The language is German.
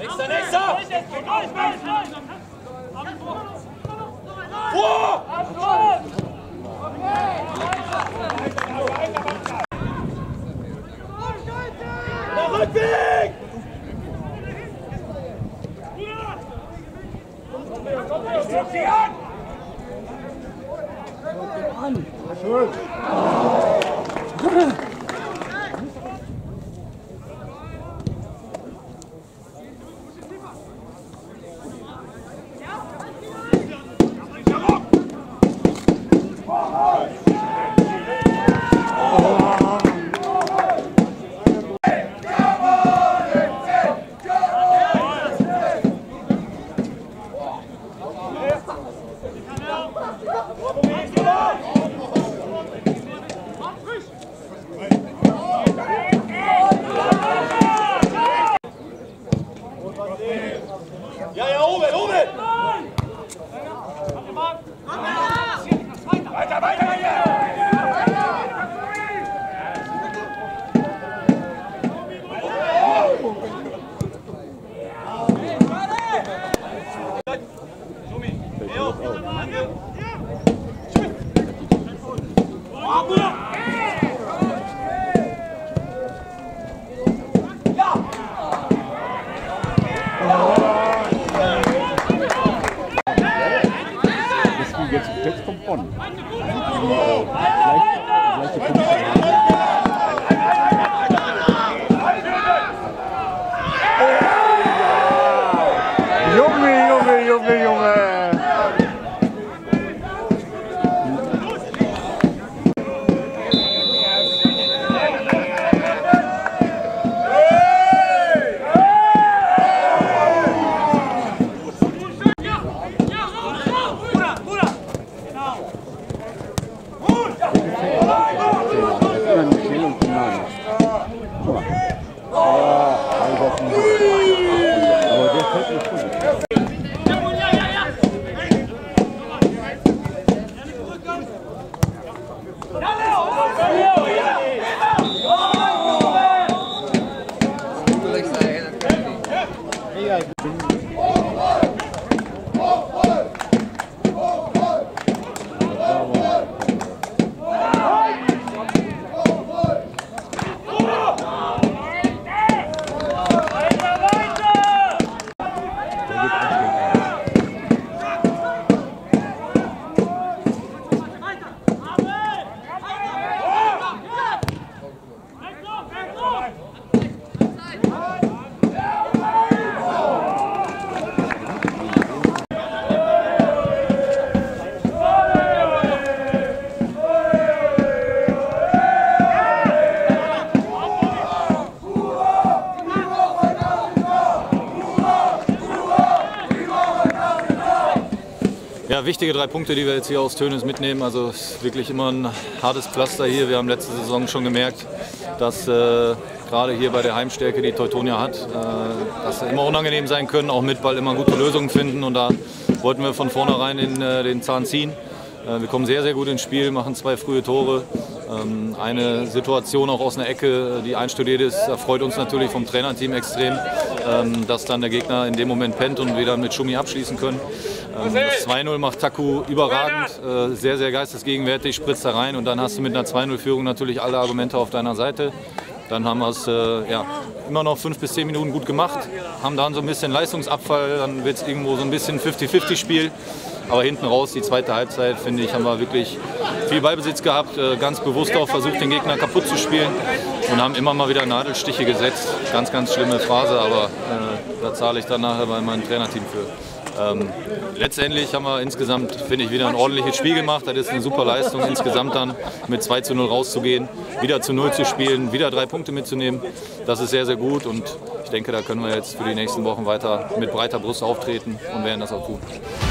Nächster! Vor! Der Rückweg! Guck sie an! Schuld! Jetzt kommt Bonn. Junge! Ja, wichtige 3 Punkte, die wir jetzt hier aus Tönis mitnehmen. Also es ist wirklich immer ein hartes Pflaster hier. Wir haben letzte Saison schon gemerkt, dass gerade hier bei der Heimstärke, die Teutonia hat, dass immer unangenehm sein können, auch mit Ball immer gute Lösungen finden. Und da wollten wir von vornherein den Zahn ziehen. Wir kommen sehr, sehr gut ins Spiel, machen 2 frühe Tore. Eine Situation auch aus einer Ecke, die einstudiert ist, erfreut uns natürlich vom Trainerteam extrem, dass dann der Gegner in dem Moment pennt und wir dann mit Schumi abschließen können. Das 2-0 macht Taku überragend, sehr, sehr geistesgegenwärtig, spritzt da rein und dann hast du mit einer 2-0-Führung natürlich alle Argumente auf deiner Seite. Dann haben wir es ja, immer noch 5 bis 10 Minuten gut gemacht, haben dann so ein bisschen Leistungsabfall, dann wird es irgendwo so ein bisschen 50-50-Spiel. Aber hinten raus, die zweite Halbzeit, finde ich, haben wir wirklich viel Ballbesitz gehabt, ganz bewusst auch versucht, den Gegner kaputt zu spielen und haben immer mal wieder Nadelstiche gesetzt. Ganz, ganz schlimme Phase, aber da zahle ich dann nachher bei meinem Trainerteam für. Letztendlich haben wir insgesamt, finde ich, wieder ein ordentliches Spiel gemacht. Das ist eine super Leistung, insgesamt dann mit 2:0 rauszugehen, wieder zu 0 zu spielen, wieder 3 Punkte mitzunehmen. Das ist sehr, sehr gut und ich denke, da können wir jetzt für die nächsten Wochen weiter mit breiter Brust auftreten und werden das auch tun.